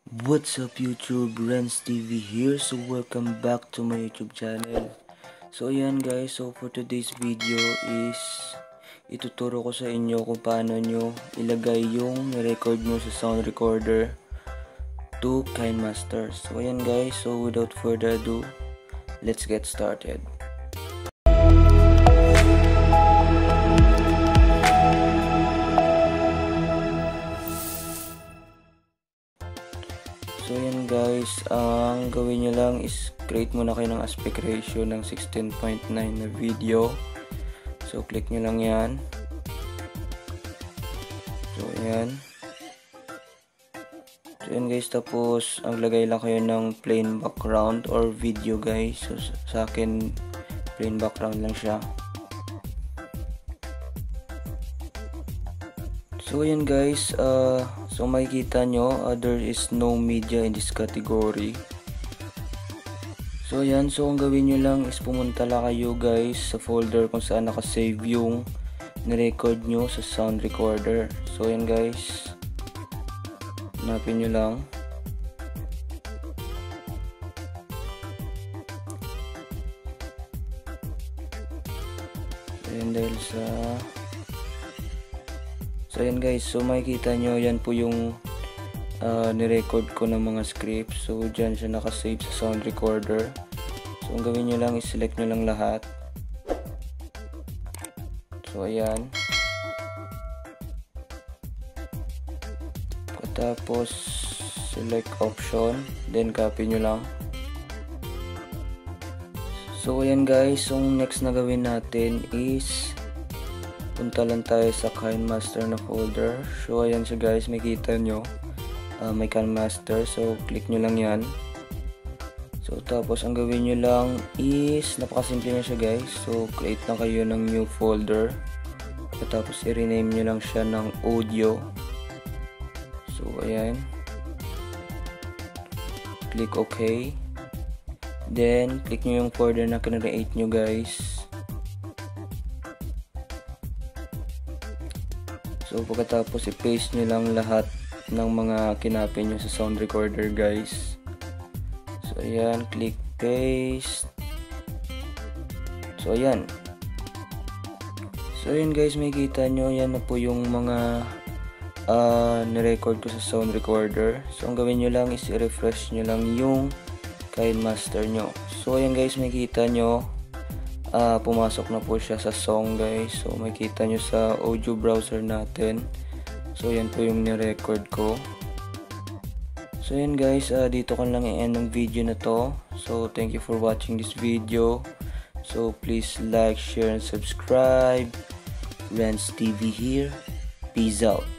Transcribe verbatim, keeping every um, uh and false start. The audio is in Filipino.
What's up YouTube, RENZ T V here. So welcome back to my YouTube channel. So ayan guys, so for today's video is ituturo ko sa inyo kung paano nyo ilagay yung record nyo sa sound recorder to KINEMASTER. So ayan guys, so without further ado, let's get started. So yan guys, ang gawin nyo lang is create muna kayo ng aspect ratio ng sixteen point nine na video. So click nyo lang yan. So yan. So yan guys, tapos ang lagay lang kayo ng plain background or video guys. So sa akin plain background lang siya. So ayan guys, uh, so makikita nyo uh, there is no media in this category. So ayan, so ang gawin nyo lang is pumunta lang kayo guys sa folder kung saan nakasave yung nirecord nyo sa sound recorder. So ayan guys, hanapin nyo lang. So ayan dahil sa So ayan guys, so makikita nyo yan po yung uh, nirecord ko ng mga scripts. So dyan siya nakasave sa sound recorder. So ang gawin nyo lang is select nyo lang lahat. So ayan. Tapos select option, then copy nyo lang. So ayan guys, so next na gawin natin is punta lang tayo sa KINEMASTER na folder. So ayan siya guys, makita nyo uh, may KINEMASTER. So click nyo lang yan. So tapos ang gawin nyo lang is napakasimple na siya guys. So create lang kayo ng new folder. Tapos i-rename nyo lang siya ng audio. So ayan, click OK, then click nyo yung folder na kinreate nyo guys. So pagkatapos i-paste nyo lang lahat ng mga kinapin nyo sa sound recorder guys. So ayan, click paste. So ayan. So ayan guys, makikita nyo yan na po yung mga uh, nirecord ko sa sound recorder. So ang gawin nyo lang is i-refresh nyo lang yung KINEMASTER nyo. So ayan guys, makikita nyo Uh, pumasok na po siya sa song guys. So makikita nyo sa audio browser natin. So yan po yung ni-record ko. So yan guys, uh, dito ko lang i-end ng video na to. So thank you for watching this video. So please like, share, and subscribe. RENZ T V here. Peace out.